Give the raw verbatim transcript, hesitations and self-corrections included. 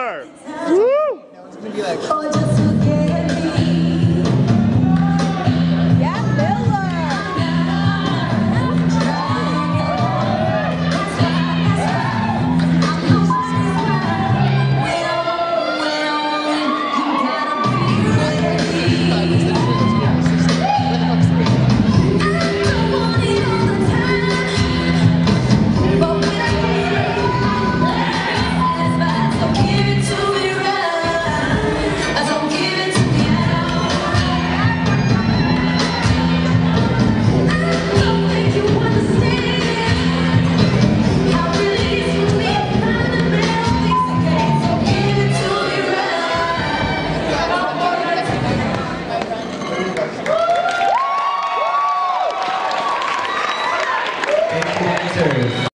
Miller. Woo! It's gonna be like. Oh, just forget me. Yeah, Miller. Thank you, dancers.